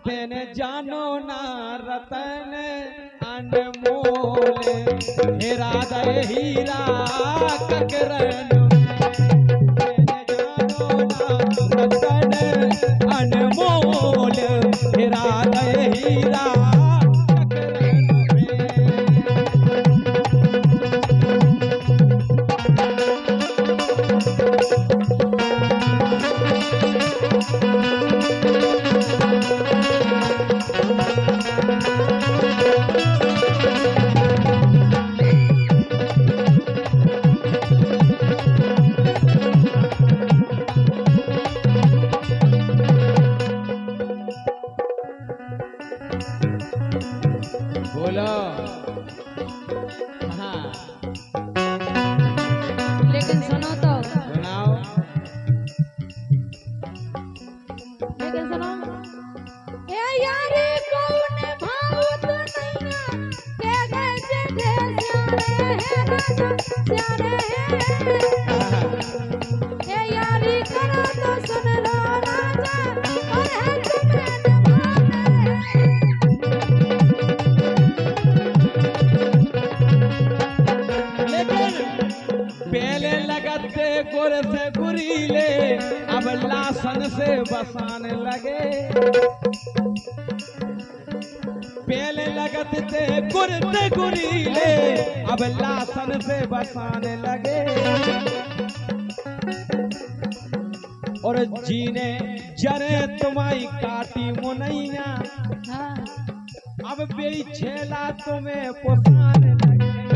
तेने जानो ना रतन अनमोल हेरा दे हीरा ककरन रतन अनमोल हेरा दे हीरा बोलो हाँ लेकिन सुनो तो सुनाओ लेकिन सुनो ए यारी कौन भावत नैया के गए जे स्यारे है ए यारी करो तो सुन लो राजा और है तुम्हें पहले लगते गुर से गुरीले अब लासन से बसाने लगे पहले लगते गुर से गुरीले अब लासन से बसाने लगे और जीने जरे तुम्हारी काटी मुनैया अब बेई छेला तुम्हें पोसाने लगे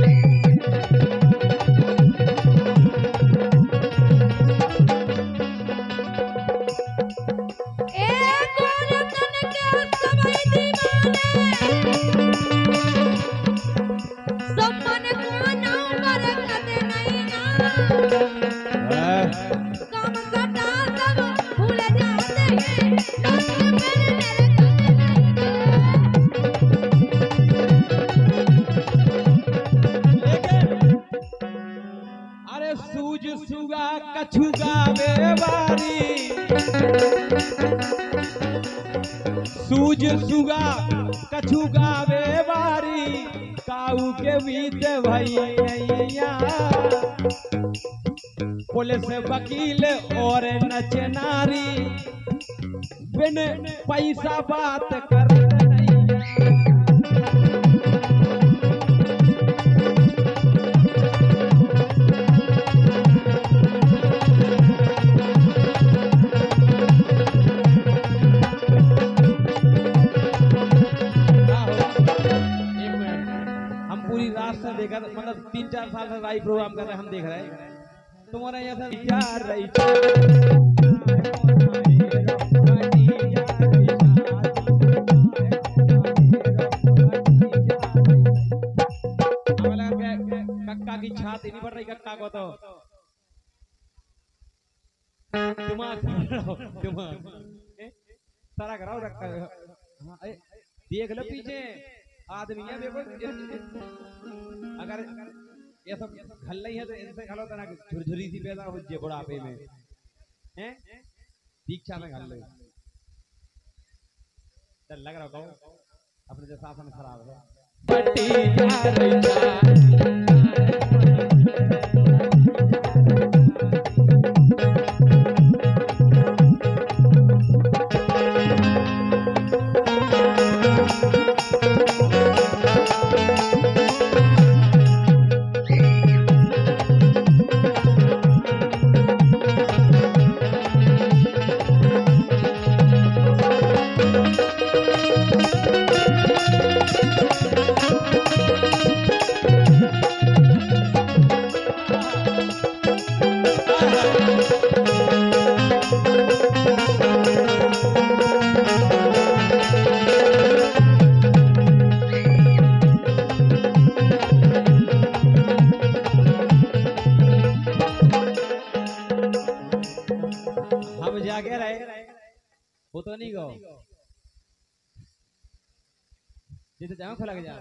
सूज सुगा कछुगा बेवारी सूज सुगा कछुगा बेवारी काऊ के बीत भैया पुलिस वकील और नचनारी बिन पैसा बात कर देखा मतलब 3-4 साल से लाइव प्रोग्राम कर रहे हैं हम देख रहे हैं तुम्हारा ऐसा प्यार रही कक्का की छाती नहीं बढ़ रही कक्का को तो दिमाग सारा कराओ रखा देख लो पीछे आदमी है देखो अगर ये सब खल नहीं है तो इनसे खलो तो ना झुरझुरी सी पैदा हो जाए बुढ़ापे में हैं दीक्षा में खल लो डर लग रहा हो अपने जो शासन खराब है बट्टी जा रही जागे रहे वो तो नहीं गो जैसे जाओ खलग जा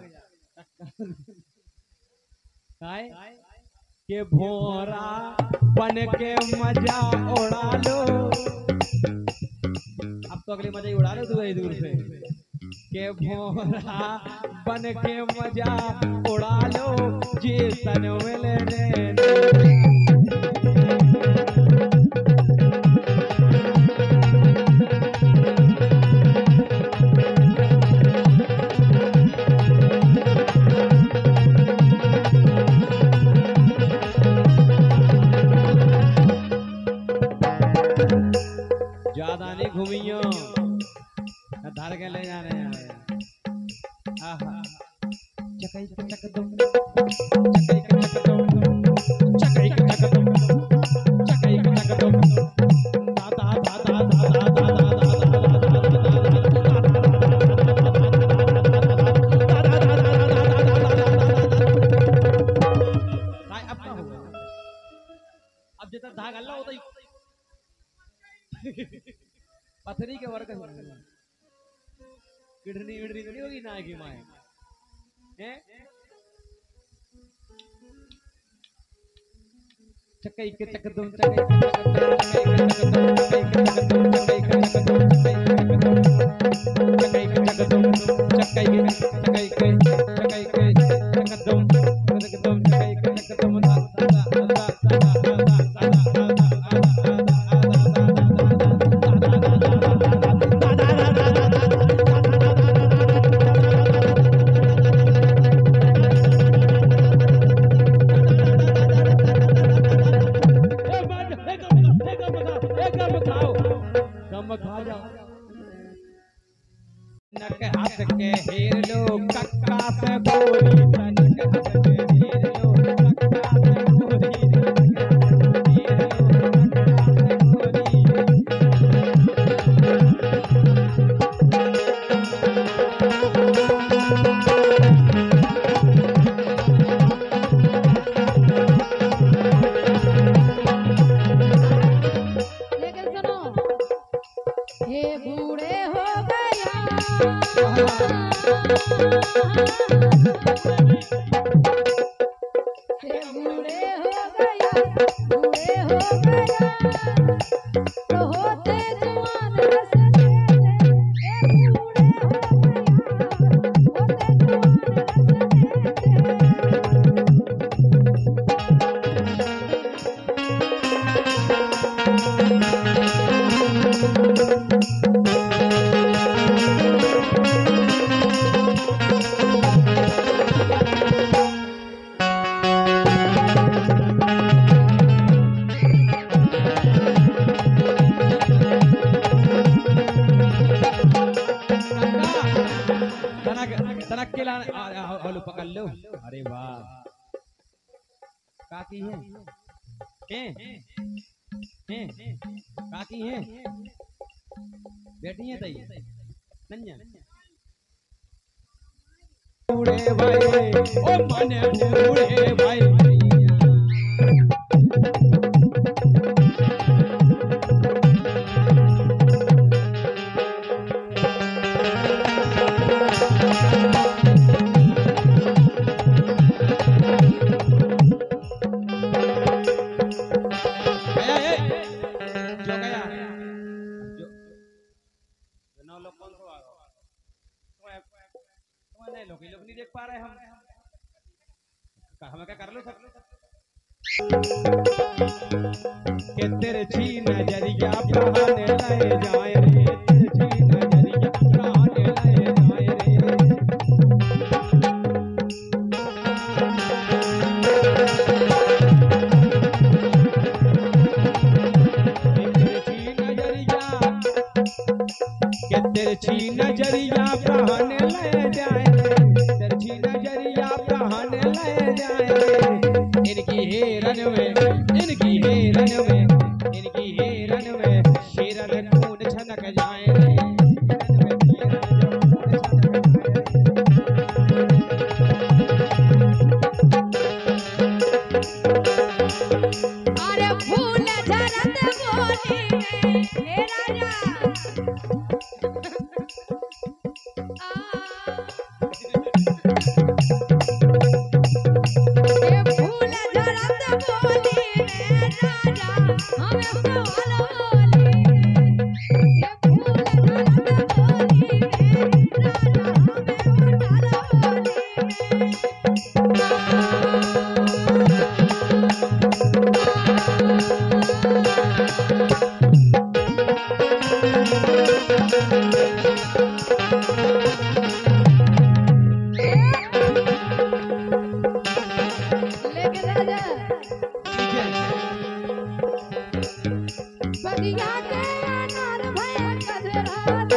के भोरा बन के मजा उड़ा लो। अब तो अगली मजा ही उड़ा लो तू दूर से के भोरा बन के मजा उड़ा लो जी तन मिलने ज्यादा नहीं घूमियो धर के ले जाने चकई के चक दो चकई के चक दो चकई के चक दो चकई के चक दो दादा दादा दादा अब जितना धागा अल्लाह होता ही पथरी के वर्ग किडनी विडनी तो नहीं होगी ना की माए हैं चकई के चक दो चकई के चक दो चकई के चक दो चकई के चक दो चकई के चक दो चकई के चक दो हाथ के हेर लो कक्का से बोरी तनक हाथ के हेर लो कक्का से बोरी हेर लो लेकिन सुनो हे बूढ़े हो गया बूढ़े हो गया तो होते जवान रसते बूढ़े हो गया तनक के लाने पकड़ लो अरे वाह काकी है काकी है बैठी है तई नन्या बूढ़े भाई ओ मने बूढ़े भाई लोग नहीं देख पा रहे हम क्या कर लो सब के तेरे छी नजरिया प्राण ले जाए रे तेरे छी नजरिया प्राण ले जाए रे तेरे छी नजरिया प्राण ले जाए नजरिया प्राण ले जाए इनकी हेरन में शेरन खून छनक जाए अरे फूल झरत बोली हे राजा हम राजा पीछे बगिया के अनार भया कजरा दे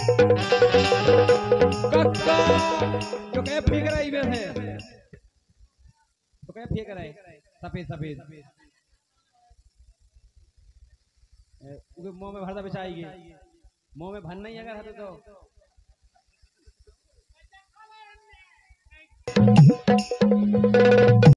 कक्का जो कहे फेंक रहा है इधर है तो कहे फेंक रहा है सफेद सफेद उनके मुंह में भरता बिछाएगी मुंह में भरना ही अगर हते तो